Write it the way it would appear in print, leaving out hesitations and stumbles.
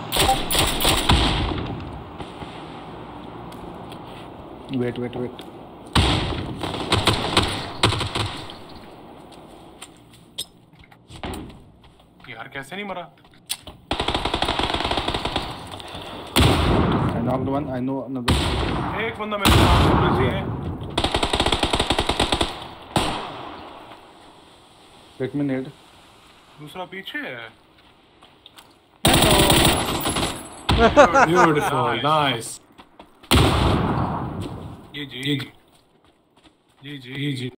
Wait. यार कैसे नहीं मरा? I knocked one. I know another. एक बंदा मेरे साथ बिजी है। Let me nade. दूसरा पीछे है। Beautiful, nice. जी।